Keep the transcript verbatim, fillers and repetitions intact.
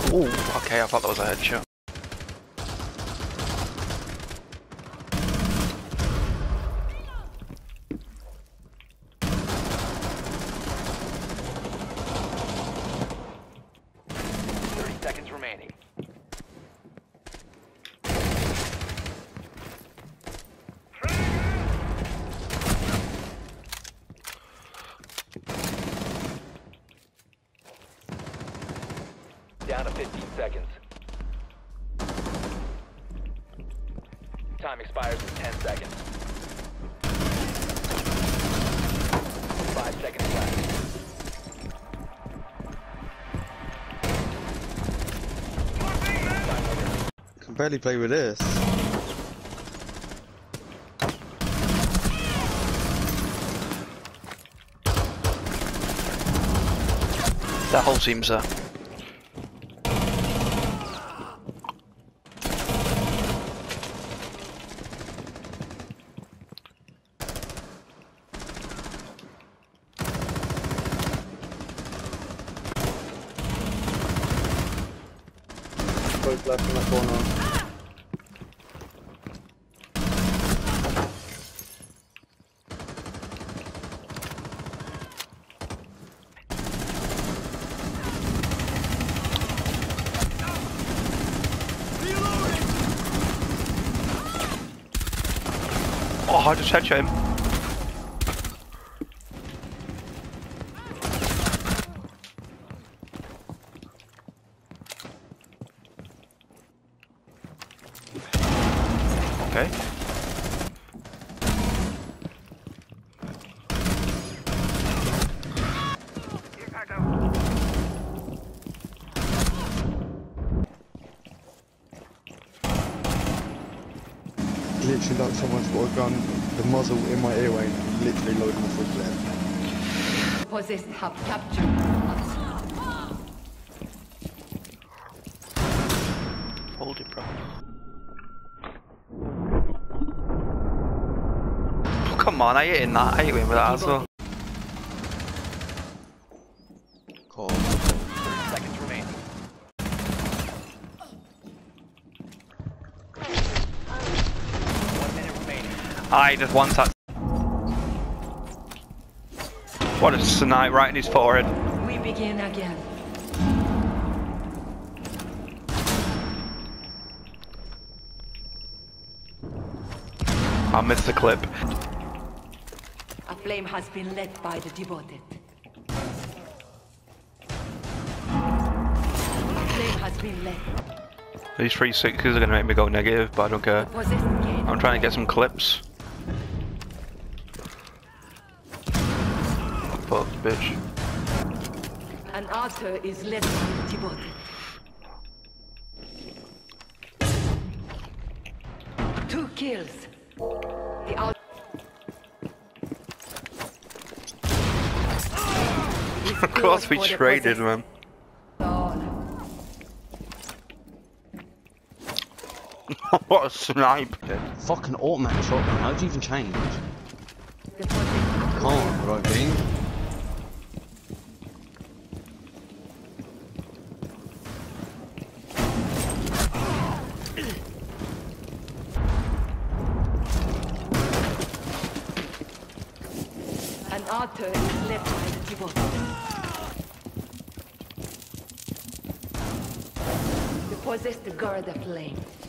Oh, okay, I thought that was a headshot. thirty seconds remaining. Down to fifteen seconds. Time expires in ten seconds. Five seconds left. I can barely play with this. That whole team's there. Both left in that corner. Oh, I just headshot him. Okay. Literally like someone's got a gun, the muzzle in my earway, literally loading the full clip. Possessed have captured. Hold it, bro. Oh, come on, I hit in that. I hit him with that as well. Cool. thirty seconds remaining. One minute remaining. I just one tap. What a snipe right in his forehead. We begin again. I missed the clip. A flame has been lit by the devoted. A flame has been lit. These three sixes are gonna make me go negative, but I don't care. Possessed gain. I'm trying to get some clips. Fuck, bitch. An altar is lit by the devoted. Two kills. The altar. Of course we traded, man. What a snipe. Fucking automatic shotgun, how'd you even change? Can't, I think. An altar is lit by the devoted. The possessed guard the flame.